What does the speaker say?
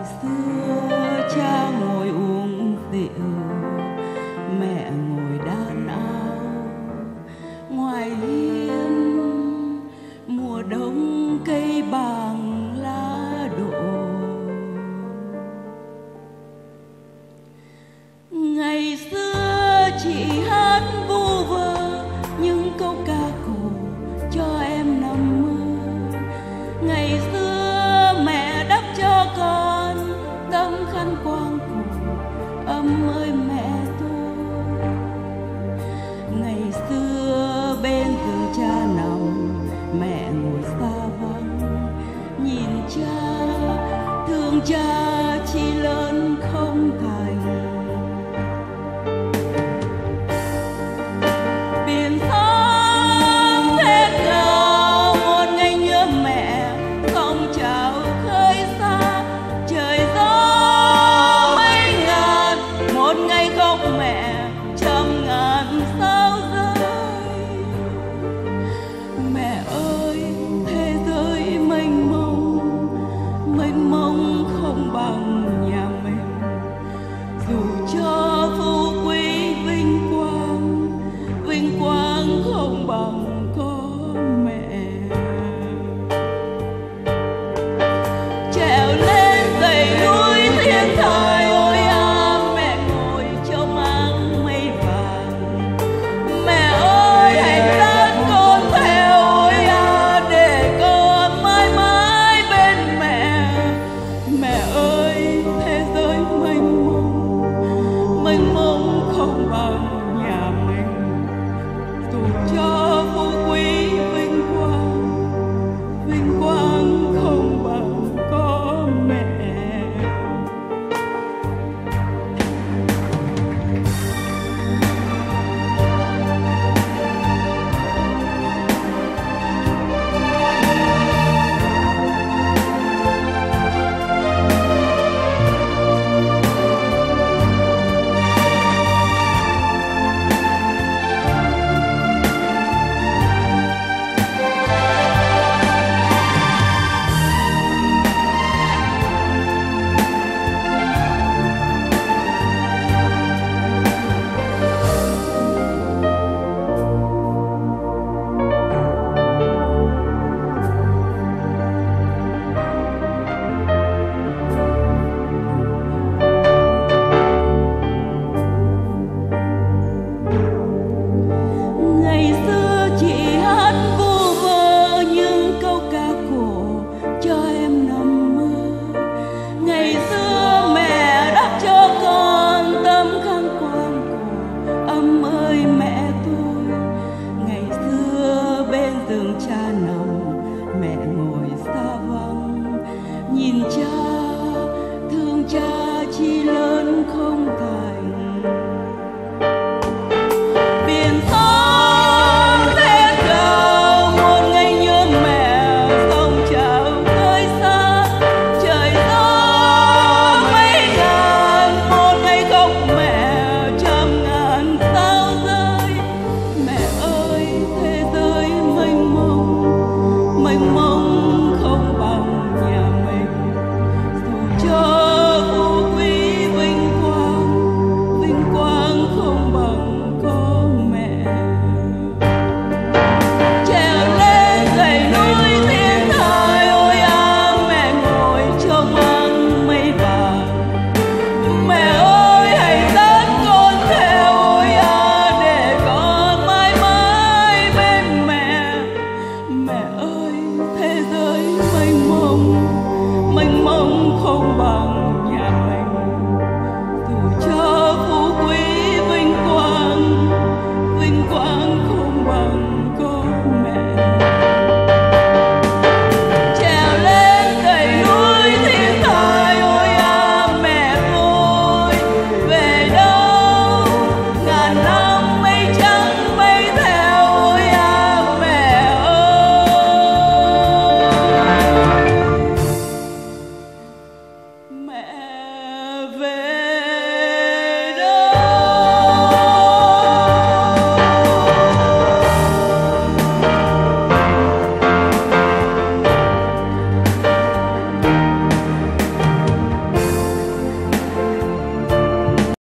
xưa cha ngồi uống rượu, mẹ ngồi đan áo ngoài hiên. Mùa đông cây bàng lá đổ, ngày xưa chị hát vu vơ những câu ca cổ cho em nằm mơ. Ngày xưa mẹ đắp cho con tấm khăn quàng cổ, ấm ơi mẹ tôi. Ngày xưa bên giường cha nằm, mẹ ngồi xa vắng, nhìn cha thương cha chi lớn không thành. Biển sóng thét gào một ngày nhớ mẹ, sóng trào khơi xa trời gió mấy ngàn. Một ngày khóc mẹ trăm ngàn sao rơi. Mẹ ơi thế giới mênh mông không bằng nhà mình. Dù cho phú quý vinh quang không bằng có mẹ. Trèo lên dãy núi thiên thời, ôi à mẹ ngồi trong áng mây vàng. Mẹ ơi hãy dẫn con theo, ôi à để con mãi mãi bên mẹ. Mẹ ơi thế giới mênh mông không bằng nhà mình. Dù cho phú quý vinh quang không bằng có mẹ. Ngày xưa chị hát vu vơ những câu ca cổ cho em nằm mơ. Ngày xưa mẹ đắp cho con tấm khăn quàng cổ, ấm ơi mẹ tôi. Ngày xưa bên giường cha nằm, mẹ ngồi xa vắng, nhìn cha thương cha chi lớn không thành. Biển sóng thét gào một ngày nhớ mẹ, sóng trào khơi xa trời gió mấy ngàn. Một ngày khóc mẹ trăm ngàn sao rơi. Mẹ ơi thế giới mênh mông không bằng nhà mình. Dù cho phú quý vinh quang không bằng có mẹ. Trèo lên dãy núi thiên thời, ôi à mẹ ngồi trong áng mây vàng. Mẹ ơi hãy dẫn con theo, ôi à để con mãi mãi bên mẹ. Mẹ ơi thế giới mênh mông không bằng nhà mình. Dù cho phú quý vinh quang không bằng có mẹ. Trèo lên dãy núi thiên thời, ôi à mẹ tôi. Về đâu ngàn năm mây trắng mây theo, ôi à mẹ ơi. Mẹ